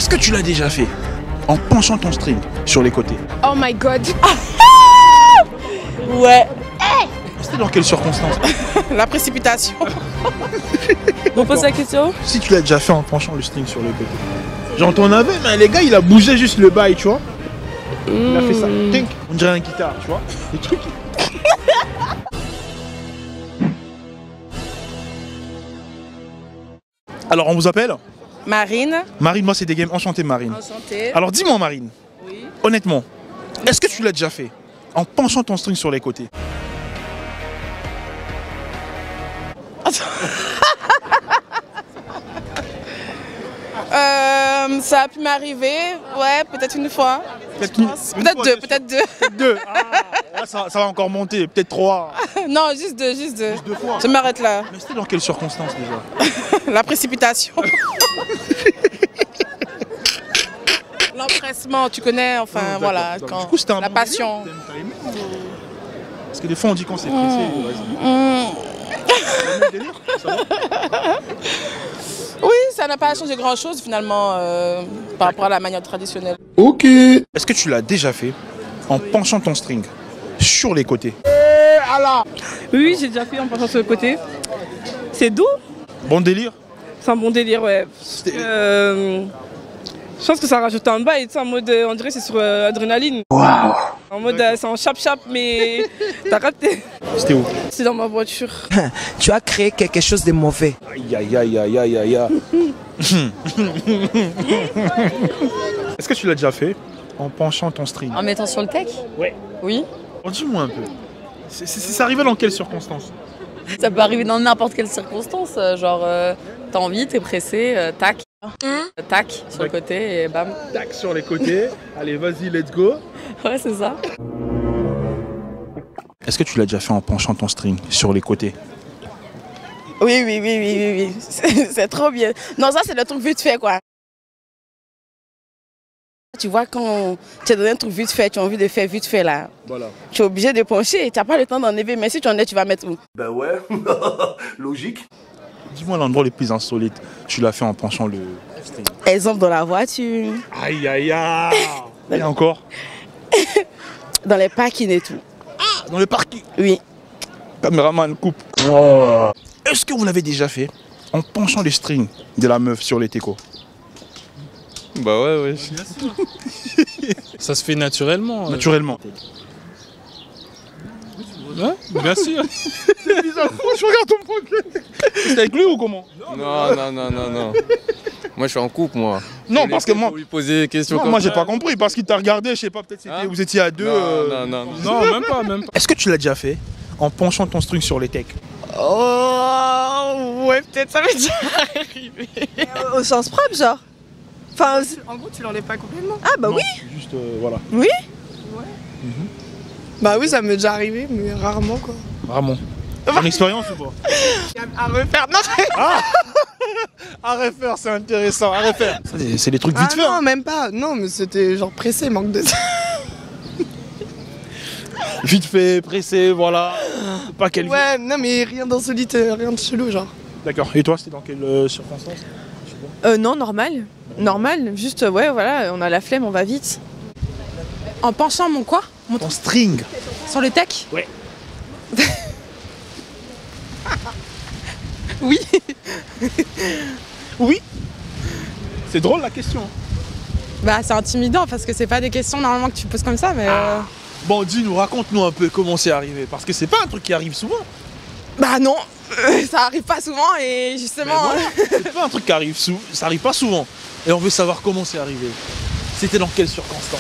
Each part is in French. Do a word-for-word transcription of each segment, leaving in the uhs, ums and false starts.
Est-ce que tu l'as déjà fait en penchant ton string sur les côtés? Oh my god. Ouais. C'était dans quelles circonstances? La précipitation. On pose la question. Si tu l'as déjà fait en penchant le string sur le côté. Genre ton avait, mais les gars, il a bougé juste le bail, tu vois. Il a fait ça. Tink. On dirait un guitare, tu vois. Des trucs. Alors, on vous appelle Marine. Marine, moi c'est des games. Enchanté Marine. Enchantée. Alors dis-moi Marine, Oui. honnêtement, est-ce que tu l'as déjà fait en penchant ton string sur les côtés? Euh, ça a pu m'arriver, ouais, peut-être une fois. Peut-être Je une- pense. une Peut-être fois, deux, c'est peut-être deux. Peut-être deux. Ah, là, ça, ça va encore monter, peut-être trois. Non, juste deux, juste deux. Juste deux fois. Je m'arrête là. Mais c'était dans quelles circonstances déjà? La précipitation. L'empressement, tu connais, enfin Ah, voilà, d'accord. quand Du coup, c'était un la bon passion. délire, t'as aimé, ou- Parce que des fois on dit qu'on s'est pressé. Vas-y. Mmh. T'as aimé le délire? Ça va? Oui, ça n'a pas changé grand-chose finalement euh, par rapport à la manière traditionnelle. Ok. Est-ce que tu l'as déjà fait en penchant ton string sur les côtés? Oui, j'ai déjà fait en passant sur le côté. C'est doux. Bon délire? C'est un bon délire, ouais. C'était- Euh, je pense que ça rajoute un bail, tu sais, en mode, euh, on dirait que c'est sur euh, adrénaline. Waouh. En mode, euh, c'est en chap-chap, mais t'as raté. C'était où? C'est dans ma voiture. Tu as créé quelque chose de mauvais. Aïe aïe aïe aïe aïe aïe aïe. Est-ce que tu l'as déjà fait en penchant ton string? En mettant sur le tech? Ouais. Oui. Oh, dis-moi un peu. C'est c'est- c'est arrivé dans quelles circonstances? Ça peut arriver dans n'importe quelle circonstance. euh, Genre, euh, t'as envie, t'es pressé, euh, tac. Euh, tac, sur le Tac. côté et bam. Tac sur les côtés. Allez, vas-y, let's go. Ouais, c'est ça. Est-ce que tu l'as déjà fait en penchant ton string sur les côtés? Oui, oui, oui, oui, oui, oui. C'est c'est trop bien. Non, ça c'est le truc vite fait quoi. Tu vois, quand tu as donné un truc vite fait, tu as envie de faire vite fait là. Voilà. Tu es obligé de pencher, tu n'as pas le temps d'enlever, mais si tu en es, tu vas mettre où? Ben ouais, logique. Dis-moi l'endroit le plus insolite. Tu l'as fait en penchant le string. Exemple dans la voiture, Aïe aïe aïe. Et encore? dans les parkings et tout. Dans le parking. Oui. Caméraman, coupe. Est-ce que vous l'avez déjà fait en penchant les strings de la meuf sur les técos? Bah ouais, ouais. Ça se fait naturellement. euh. Naturellement. Ouais, bien sûr. Je regarde ton profil. C'est avec lui ou comment? Non, non, non, non, non. Moi, je suis en couple, moi. Non, Vous parce que voulez moi. pas lui poser des questions Non, comme moi ça. j'ai pas compris parce qu'il t'a regardé, je sais pas, peut-être c'était- Hein? vous étiez à deux. Non, euh, non, non, non, même pas, même pas. Est-ce que tu l'as déjà fait en penchant ton string sur les techs? Oh, ouais, peut-être ça m'est déjà arrivé. Au sens propre, genre. Enfin, En gros, tu l'enlèves pas complètement. ah bah Non, oui. Juste euh, voilà. Oui. Bah oui, ça m'est déjà arrivé, mais rarement quoi. Vraiment. Ton expérience ou pas? À refaire, non, À refaire, c'est intéressant, à refaire. Ça, c'est- C'est des trucs vite ah, fait. hein. non, même pas. Non, mais c'était genre pressé, manque de. Vite fait, pressé, voilà. Pas quel. Ouais, non, mais rien d'insolite, euh, rien de chelou, genre. D'accord. Et toi, c'était dans quelles euh, circonstances? Euh, non, normal. Normal. Juste, ouais, voilà, on a la flemme, on va vite. En penchant mon quoi? Mon Ton string. sur le tech? Ouais. Oui. Oui. C'est drôle la question. Bah, c'est intimidant parce que c'est pas des questions normalement que tu poses comme ça, mais. euh, Bon, dis-nous, raconte-nous un peu comment c'est arrivé. Parce que c'est pas un truc qui arrive souvent. Bah non, euh, ça arrive pas souvent et Mais justement. voilà, c'est pas un truc qui arrive souvent. Ça arrive pas souvent. Et on veut savoir comment c'est arrivé. C'était dans quelles circonstances?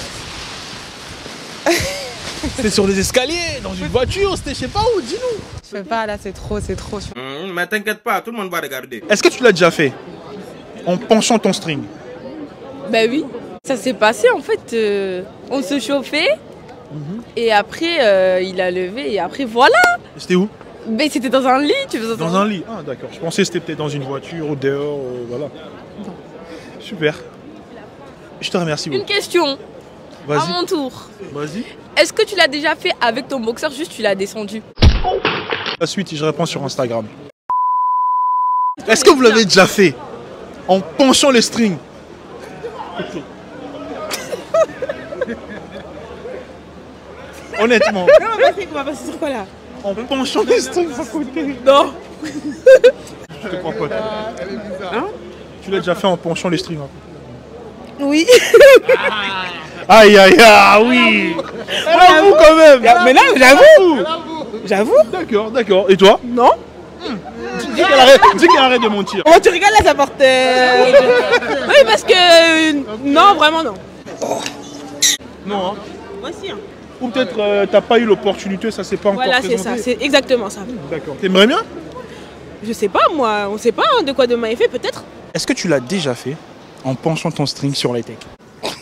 C'était sur les escaliers, dans une voiture, c'était je sais pas où, dis-nous. Je fais pas là, c'est trop, c'est trop. Hum, mais t'inquiète pas, tout le monde va regarder. Est-ce que tu l'as déjà fait en penchant ton string? Bah oui. Ça s'est passé, en fait, euh, on se chauffait. Et après, euh, il a levé et après, voilà. C'était où? Mais c'était dans un lit, tu faisais Dans un lit. Ah d'accord. Je pensais que c'était peut-être dans une voiture ou dehors, euh, voilà. Super. Je te remercie Une beaucoup. question, à Vas-y. mon tour. Vas-y. Est-ce que tu l'as déjà fait avec ton boxeur, juste tu l'as descendu? La suite, je réponds sur Instagram. Est-ce que vous l'avez déjà fait en penchant les strings côté. Honnêtement. Non, on va passer, on va passer sur quoi là? En penchant les strings sur le côté. Non. Je te crois pas. Hein? Tu l'as déjà fait en penchant les strings. Oui. Aïe aïe aïe, oui. Bravo quand même. Mais là, j'avoue. J'avoue. D'accord, d'accord. Et toi? Non. Dis qu'elle arrête, dis qu'elle arrête de mentir. Oh, tu rigoles là, ça porte. euh, Oui, parce que. euh, Non, vraiment non. Non, hein. Moi aussi. Hein. Ou peut-être euh, t'as pas eu l'opportunité, ça s'est pas encore Voilà, c'est présenté. ça, c'est exactement ça. D'accord. T'aimerais bien? Je sais pas, moi, on sait pas hein, de quoi demain est fait, peut-être. Est-ce que tu l'as déjà fait en penchant ton string sur les techs?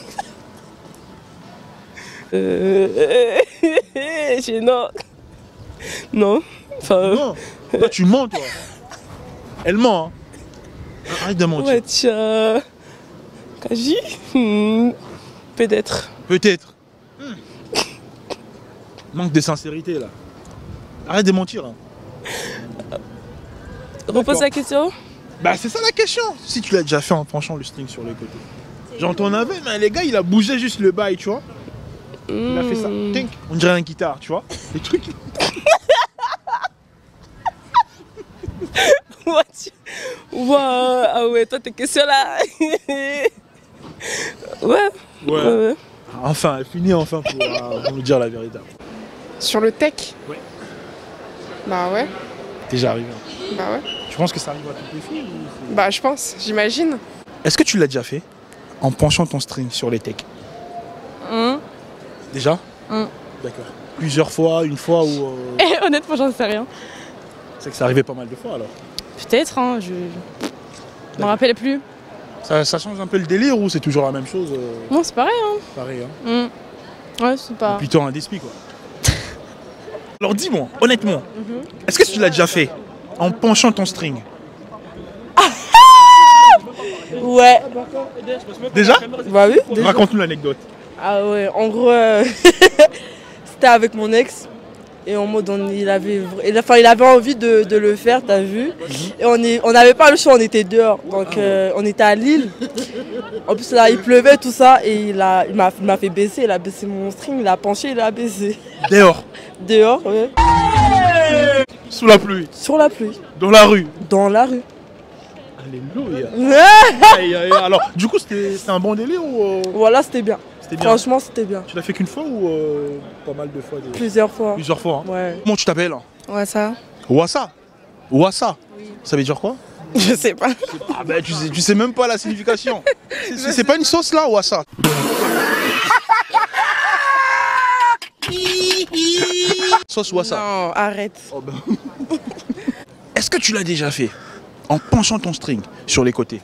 Euh. J'ai non. Non. Enfin. Non. Toi, tu mens, toi. Elle ment, hein. Arrête de mentir. Ouais, tiens. Kaji hmm. Peut-être. Peut-être. Hmm. Manque de sincérité, là. Arrête de mentir. Hein. Repose la question. Bah, c'est ça la question. Si tu l'as déjà fait en penchant le string sur les côtés. Genre, ton avait, mais les gars, il a bougé juste le bail, tu vois. Il a fait ça. Tink. On dirait un guitare, tu vois. Les trucs. What? Wow. Ah ouais, toi, tes questions là. ouais. Ouais. ouais, ouais. Enfin, elle finit enfin pour, euh, pour nous dire la vérité. Sur le tech? Ouais. Bah ouais. Déjà arrivé. Bah ouais. Tu penses que ça arrive à toutes les filles ou... Bah je pense, j'imagine. Est-ce que tu l'as déjà fait en penchant ton string sur les techs? Mmh. Déjà? Mmh. D'accord. Plusieurs fois, une fois ou... Euh... Eh, honnêtement, j'en sais rien. C'est que ça arrivait pas mal de fois alors. Peut-être, hein, je... Je m'en rappelle plus. Ça, ça change un peu le délire ou c'est toujours la même chose euh... Non, c'est pareil, hein. Pareil, hein. Mmh. Ouais, c'est pas... Plutôt un d'esprit, quoi. Alors dis-moi, honnêtement, mm-hmm. est-ce que tu l'as déjà fait en penchant ton string? Ouais. Déjà? Bah oui. Déjà. Raconte-nous l'anecdote. Ah ouais, en gros, euh, c'était avec mon ex. Et en mode, on, il, avait, il, enfin, il avait envie de, de le faire, t'as vu. Et on est, on n'avait pas le choix, on était dehors. Donc euh, on était à Lille. En plus là, il pleuvait, tout ça. Et il a, il m'a, il m'a fait baisser, il a baissé mon string, il a penché, il a baissé. Dehors? Dehors, ouais. Sous la pluie? Sur la pluie. Dans la rue? Dans la rue. Alléluia. aïe, aïe, alors, du coup, c'était un bon délire ou... Euh... Voilà, c'était bien. C'était bien. Franchement, c'était bien. Tu l'as fait qu'une fois ou euh, pas mal de fois des... Plusieurs fois. Plusieurs fois, hein. Ouais. Comment tu t'appelles? Wassa. Wassa? Wassa? Oui. Ça veut dire quoi? Je sais pas. Ah ben, tu sais, tu sais même pas la signification. C'est pas une sauce là, Wassa? Sauce Wassa. Non, arrête. Oh ben... Est-ce que tu l'as déjà fait en penchant ton string sur les côtés?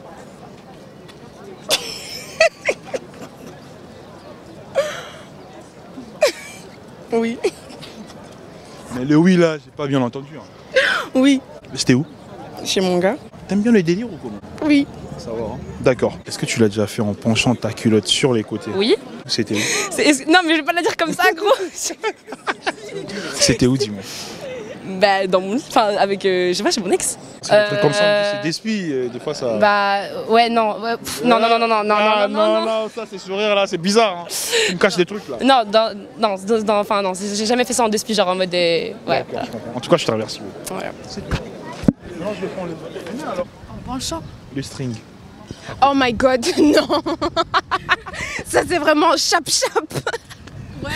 Oui. Mais le oui là, j'ai pas bien entendu. Hein. Oui. C'était où? Chez mon gars. T'aimes bien le délire ou comment? Oui. Ça va, hein. D'accord. Est-ce que tu l'as déjà fait en penchant ta culotte sur les côtés? Oui. C'était où? Non, mais je vais pas la dire comme ça, gros. C'était où, dis-moi? Bah, dans mon... Enfin, avec... Euh, je sais pas, chez mon ex. C'est un truc comme ça, c'est d'esprit, euh, des fois ça... Bah, ouais, non. Ouais, pff, non, non, non, non, non, non, ah, non, non, non, non, ça, c'est sourire là, c'est bizarre. Hein. Tu me caches des trucs là. Non, dans, non, dans, enfin, non, j'ai jamais fait ça en deux genre en mode des... Ouais. D'accord, je comprends. En tout cas, je te remercie. Ouais. Non, je vais prendre le... Alors, En penchant. le string. Oh my god, non. Ça c'est vraiment chap-chap. Ouais.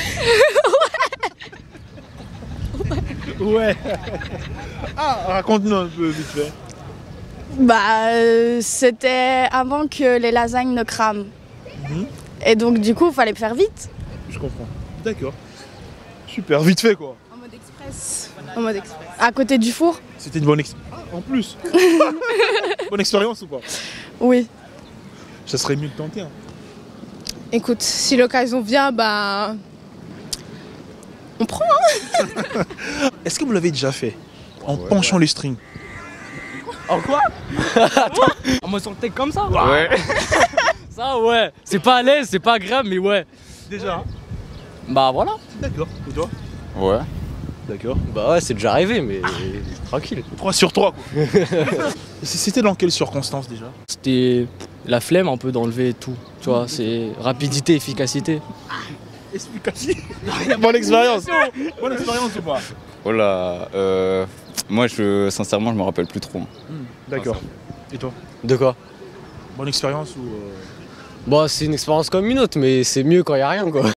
Ouais. Ah, raconte-nous un peu vite fait. Bah, euh, c'était avant que les lasagnes ne crament. Mmh. Et donc, du coup, il fallait faire vite. Je comprends. D'accord. Super, vite fait quoi. En mode express. En mode express. À côté du four. C'était une bonne expérience. Ah, en plus. Bonne expérience ou pas? Oui. Ça serait mieux de tenter. Hein. Écoute, si l'occasion vient, bah... On prend, hein. Est-ce que vous l'avez déjà fait en ouais, penchant ouais. les strings? En quoi? Attends, en mode sur le tech comme ça? Ouais. Ça ouais, c'est pas à l'aise, c'est pas agréable, mais ouais. Déjà? Bah voilà. D'accord, et toi? Ouais. D'accord. Bah ouais, c'est déjà arrivé, mais tranquille. trois sur trois quoi. C'était dans quelles circonstances déjà? C'était la flemme un peu d'enlever tout, tu vois, c'est rapidité, efficacité. Efficacité. Bonne expérience. Bonne expérience ou pas? Oh là, euh, moi je, sincèrement je me rappelle plus trop. Hmm, D'accord. Et toi? De quoi? Bonne expérience ou... Euh... Bon, c'est une expérience comme une autre, mais c'est mieux quand il n'y a rien quoi.